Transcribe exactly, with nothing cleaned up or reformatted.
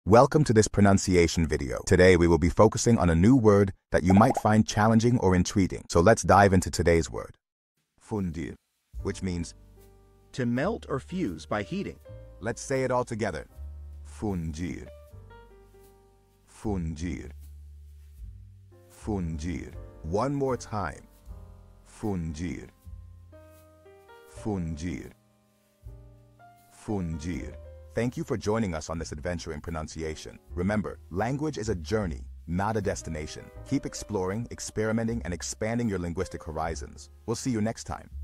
Welcome to this pronunciation video. Today we will be focusing on a new word that you might find challenging or intriguing. So let's dive into today's word. Fundir, which means to melt or fuse by heating. Let's say it all together. Fundir. Fundir. Fundir. One more time. Fundir. Fundir. Fundir. Thank you for joining us on this adventure in pronunciation. Remember, language is a journey, not a destination. Keep exploring, experimenting, and expanding your linguistic horizons. We'll see you next time.